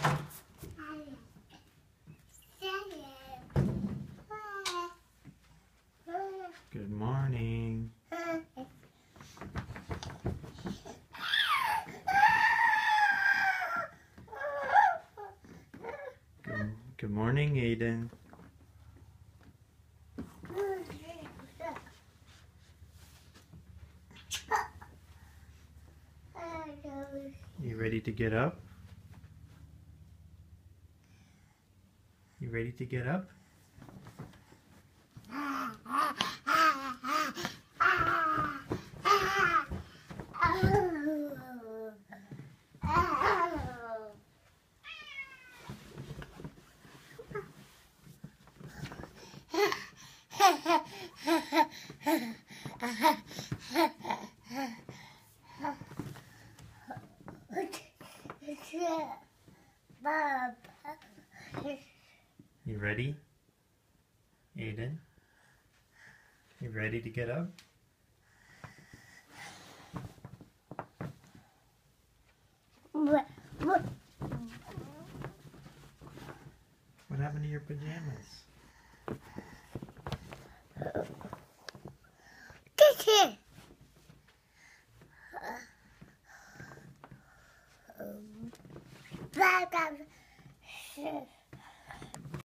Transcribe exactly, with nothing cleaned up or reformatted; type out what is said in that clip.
Good morning. Good, good morning, Aiden. You ready to get up? You ready to get up? You ready? Aiden? You ready to get up? What? What? What happened to your pajamas? This here. Um,